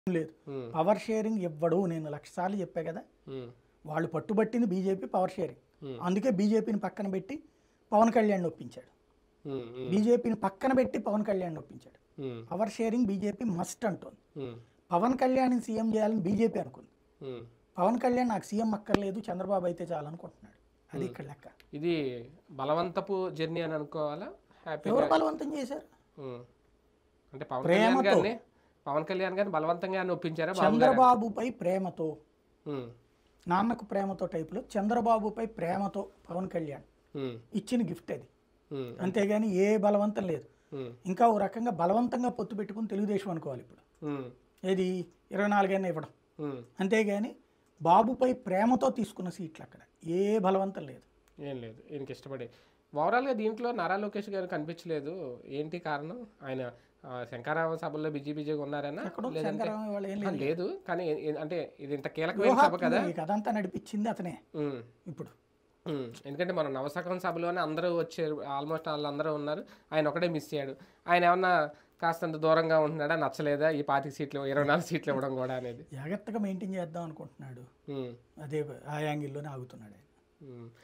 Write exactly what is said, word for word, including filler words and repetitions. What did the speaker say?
లేదు. Power sharing ఇవ్వడు. నేను లక్ష సార్లు చెప్పా కదా. వాళ్ళు పట్టుబట్టింది బీజేపీ పవర్ షేరింగ్. అందుకే బీజేపీని పక్కన పెట్టి పవన్ కళ్యాణ్ ఒప్పించాడు. బీజేపీని పక్కన పెట్టి పవన్ కళ్యాణ్ ఒప్పించాడు. పవర్ షేరింగ్ బీజేపీ మస్ట్ అంటోంది. పవన్ కళ్యాణ్ సీఎం చేయాలని బీజేపీ అనుకుంది. పవన్ కళ్యాణ్ నాకు సీఎం అక్కర్లేదు, చంద్రబాబు అయితే చాలనుకుంటున్నాడు. అది ఇక్కడ లెక్క. ఇది బలవంతపు జర్నీ అని అనుకోవాలా? ఎవరు బలవంతం చేశారు? అంటే పవన్ కళ్యాణ్ గారిని పవన్ కళ్యాణ్ గారిని బలవంతంగా ఒప్పించారా? చంద్రబాబుపై ప్రేమతో, నాన్నకు ప్రేమతో టైపులో చంద్రబాబుపై ప్రేమతో పవన్ కళ్యాణ్ ఇచ్చిన గిఫ్ట్ అది. అంతేగాని ఏ బలవంతం లేదు. ఇంకా ఓ రకంగా బలవంతంగా పొత్తు పెట్టుకుని తెలుగుదేశం అనుకోవాలి ఇప్పుడు. ఏది ఇరవై నాలుగైనా ఇవ్వడం. అంతేగాని బాబుపై ప్రేమతో తీసుకున్న సీట్లు అక్కడ ఏ బలవంతం లేదు. ఏం లేదు. ఈయనకి ఇష్టపడే ఓవరాల్గా దీంట్లో నారా లోకేష్ గారు కనిపించలేదు. ఏంటి కారణం? ఆయన శంకరారావు సభల్లో బిజీ బిజీగా ఉన్నారనా? లేదు, కానీ అంటే ఇది ఇంత కీలకమైన సభ కదా, అదంతా నడిపించింది అతనే ఇప్పుడు. ఎందుకంటే మనం నవశకం సభలోనే అందరూ వచ్చారు, ఆల్మోస్ట్ వాళ్ళందరూ ఉన్నారు. ఆయన ఒకటే మిస్ అయ్యాడు. ఆయన ఏమన్నా కాస్తంత దూరంగా ఉంటున్నాడా? నచ్చలేదా ఈ పాతిక సీట్లు ఇరవై నాలుగు సీట్లు ఇవ్వడం కూడా అనేది? జాగ్రత్తగా మెయింటైన్ చేద్దాం అనుకుంటున్నాడు. అదే ఆ యాంగిల్లోనే ఆగుతున్నాడు ఆయన.